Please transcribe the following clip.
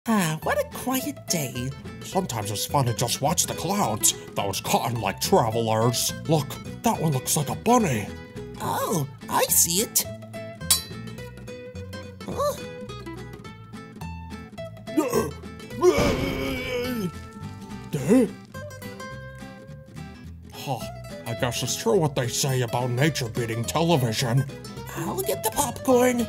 Ah, what a quiet day. Sometimes it's fun to just watch the clouds, those cotton-like travelers. Look, that one looks like a bunny. Oh, I see it. Huh? Huh, I guess it's true what they say about nature beating television. I'll get the popcorn.